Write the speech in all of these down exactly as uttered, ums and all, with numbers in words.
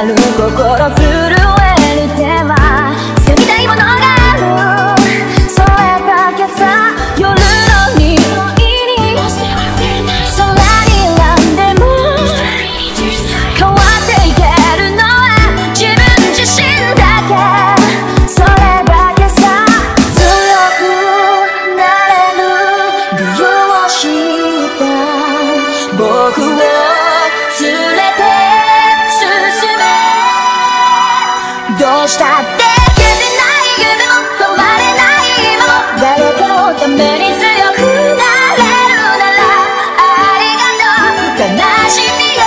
る心震える手は掴みたいものがある。それだけさ、夜の匂いに空に何でも変わっていけるのは自分自身だけ。それだけさ、強くなれる理由を知った僕を連れて進め。どうしたって消せない夢も止まれない今も誰かのために強くなれるならありがとう。悲しみよ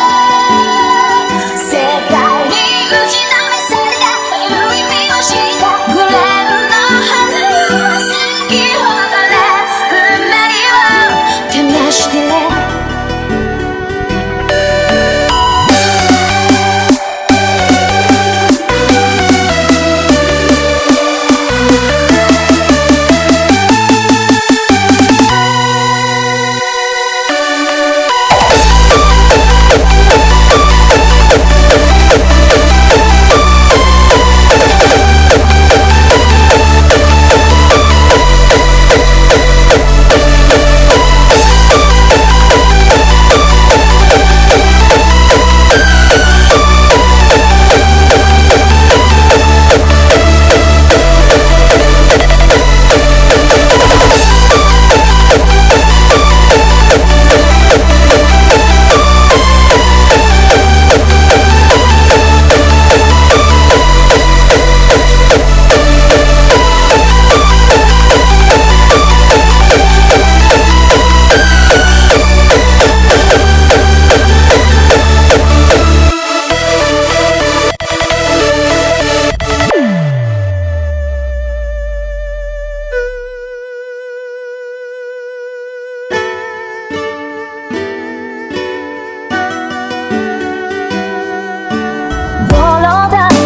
世界に打ちのめされた有意味をしたグレーの花よ咲き誇れ運命を照らして。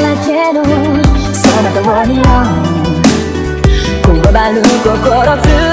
こわばる心震